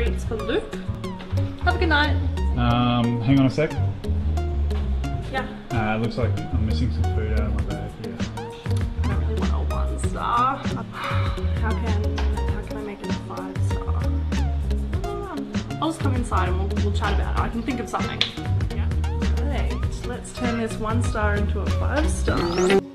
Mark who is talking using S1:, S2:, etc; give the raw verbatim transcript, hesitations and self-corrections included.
S1: treats for Luke. Have a good night.
S2: Um, hang on a sec.
S1: Yeah.
S2: Uh, looks like I'm missing some food out of my bag. Yeah.
S1: I don't really want a one star. How can how can I make it a five star? Um, I'll just come inside and we'll, we'll chat about it. I can think of something. Yeah. Right. Let's turn this one star into a five star.